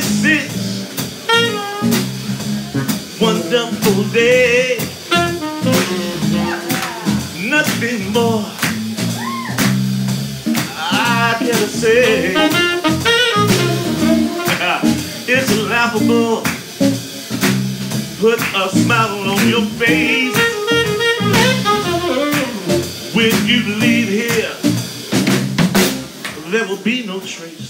66, wonderful day. Nothing more I can say. It's laughable. Put a smile on your face when you leave here. There will be no trace.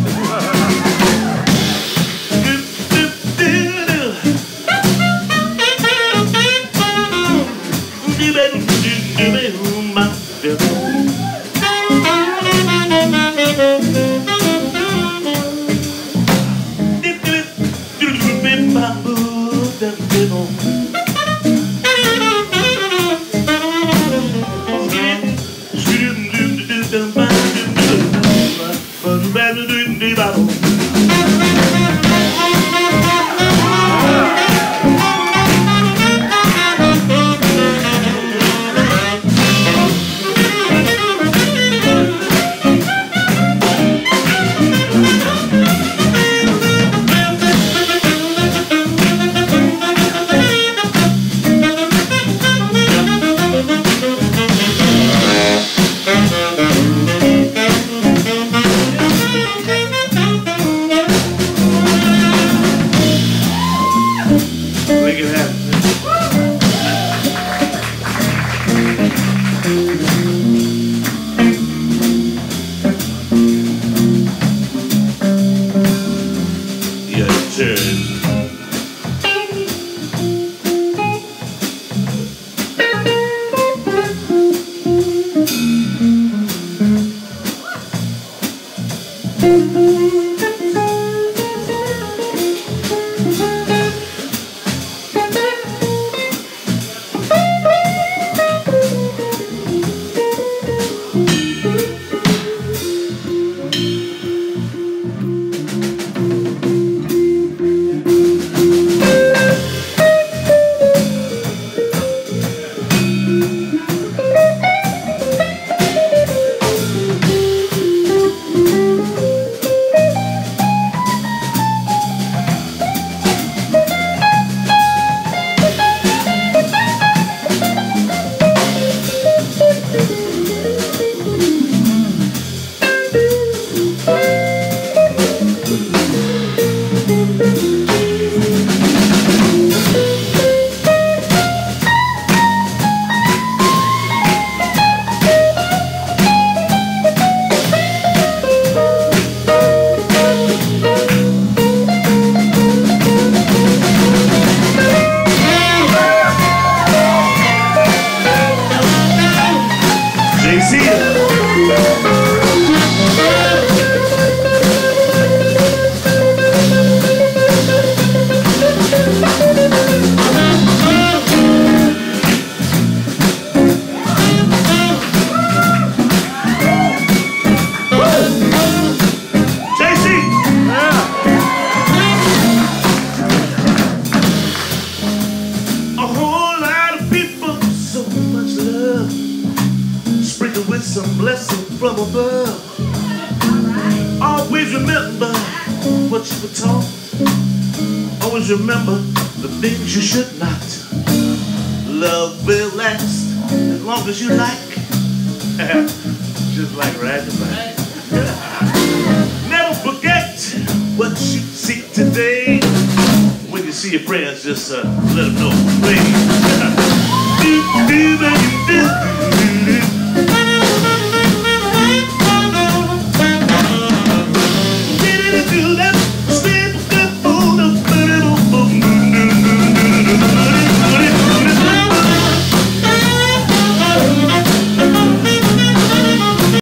Remember the things you should not. Love will last as long as you like. Just like riding a bike. Never forget what you see today. When you see your friends, just let them know, please.